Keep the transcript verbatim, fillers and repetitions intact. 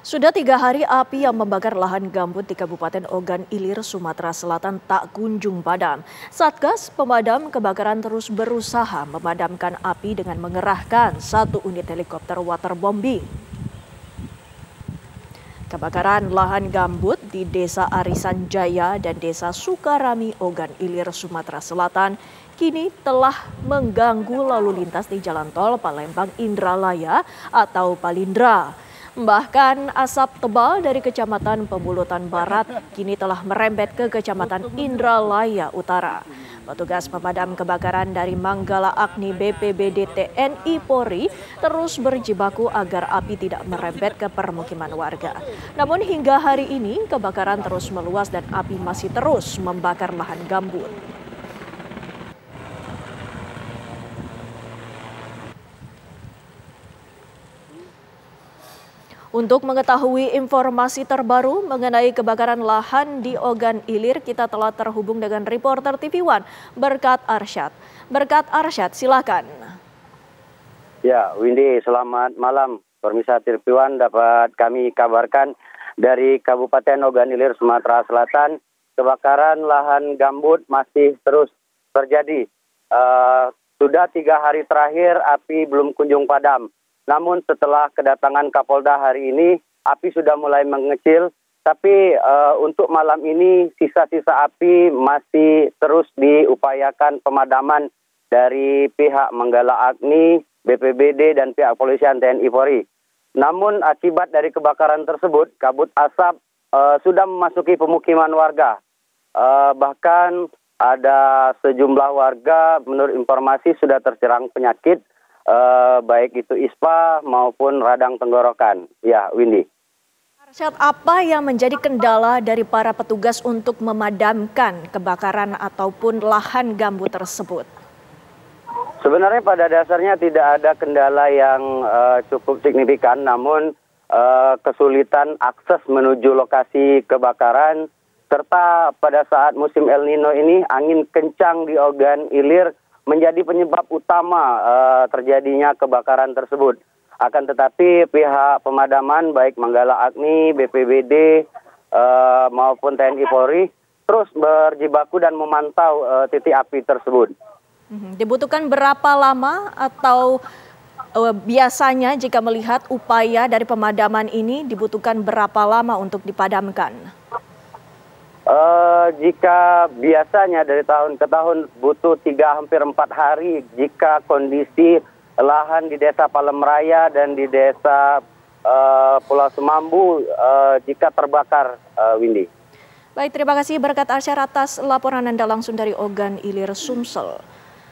Sudah tiga hari api yang membakar lahan gambut di Kabupaten Ogan Ilir, Sumatera Selatan tak kunjung padam. Satgas pemadam kebakaran terus berusaha memadamkan api dengan mengerahkan satu unit helikopter waterbombing. Kebakaran lahan gambut di Desa Arisan Jaya dan Desa Sukarami, Ogan Ilir, Sumatera Selatan kini telah mengganggu lalu lintas di Jalan Tol Palembang Indralaya atau Palindra. Bahkan asap tebal dari Kecamatan Pembulutan Barat kini telah merembet ke Kecamatan Indralaya Utara. Petugas pemadam kebakaran dari Manggala Agni B P B D T N I Polri terus berjibaku agar api tidak merembet ke permukiman warga. Namun hingga hari ini kebakaran terus meluas dan api masih terus membakar lahan gambut. Untuk mengetahui informasi terbaru mengenai kebakaran lahan di Ogan Ilir, kita telah terhubung dengan reporter T V One Berkat Arsyad. Berkat Arsyad, silakan. Ya, Windy, selamat malam. Pemirsa T V One, dapat kami kabarkan dari Kabupaten Ogan Ilir, Sumatera Selatan, kebakaran lahan gambut masih terus terjadi. Uh, sudah tiga hari terakhir api belum kunjung padam. Namun setelah kedatangan Kapolda hari ini, api sudah mulai mengecil. Tapi uh, untuk malam ini sisa-sisa api masih terus diupayakan pemadaman dari pihak Manggala Agni, B P B D dan pihak Polisian T N I Polri. Namun akibat dari kebakaran tersebut, kabut asap uh, sudah memasuki pemukiman warga. Uh, bahkan ada sejumlah warga menurut informasi sudah terserang penyakit. Uh, baik itu ispa maupun radang tenggorokan. Ya, Windy. Arsyad, apa yang menjadi kendala dari para petugas untuk memadamkan kebakaran ataupun lahan gambut tersebut? Sebenarnya pada dasarnya tidak ada kendala yang uh, cukup signifikan, namun uh, kesulitan akses menuju lokasi kebakaran, serta pada saat musim El Nino ini angin kencang di Ogan Ilir menjadi penyebab utama uh, terjadinya kebakaran tersebut. Akan tetapi pihak pemadaman baik Manggala Agni, B P B D uh, maupun T N I Polri terus berjibaku dan memantau uh, titik api tersebut. Dibutuhkan berapa lama atau uh, biasanya jika melihat upaya dari pemadaman ini dibutuhkan berapa lama untuk dipadamkan? Uh, jika biasanya dari tahun ke tahun butuh tiga hampir empat hari jika kondisi lahan di Desa Palem Raya dan di Desa uh, Pulau Semambu uh, jika terbakar, uh, Windy. Baik, terima kasih Berkat Arsyad atas laporan Anda langsung dari Ogan Ilir, Sumsel.